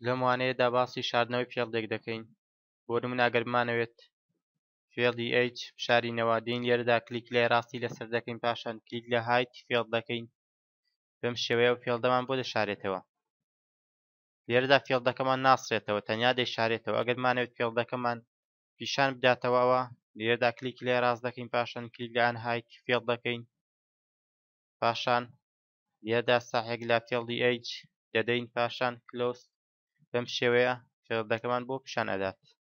لەم وانەیەدا باسی شاردنەوەی فێڵدێک دەکەین. بۆ نمونە ئەگەر بمانەوێت فێڵی H بشارینەوە، دێین لێرەدا کلیک لای ڕاستی لەسەر دەکەین، پاشان کلیک لە هایت فێڵد دەکەین. بەم شێوەیە ئەو فێڵدەمان بۆ دەشارێتەوە. لێرەدا فێڵدەکەمان ناسرێتەوە، تەنیا دەیشارێتەوە. ئەگەر بمانەوێت فێڵدەکەمان پیشان بداتەوەەوە، لێرەدا کلیک لای ڕاست دەکەین، پاشان کلیک لە ئانهایت فێڵد دەکەین، پاشان لێرەدا ساحێک لە فێڵی H دەدەین، پاشان کلۆز. بەم شێوەیە فێڵدەکەمان بۆ پیشان ئەدات.